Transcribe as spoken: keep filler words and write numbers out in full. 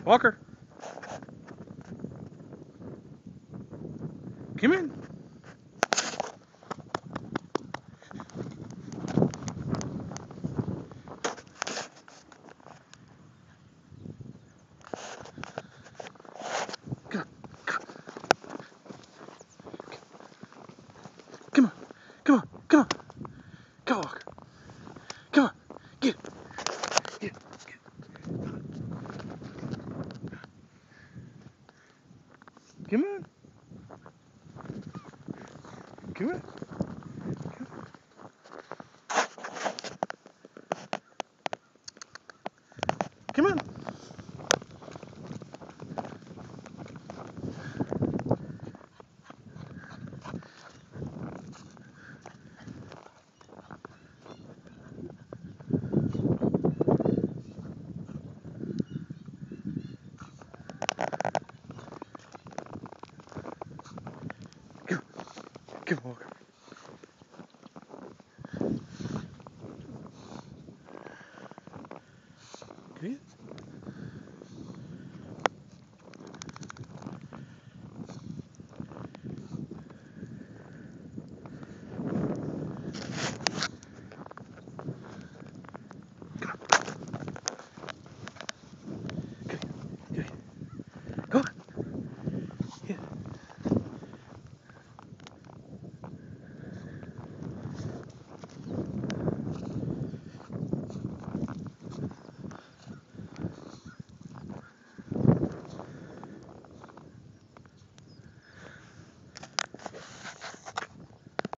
Walker. Come in. Come on. Come on. Come on. Come on. Come on, Walker. Come on. Get it. Get it. Get it. Come on. Come on. Come on. Come on, Walker. Come here.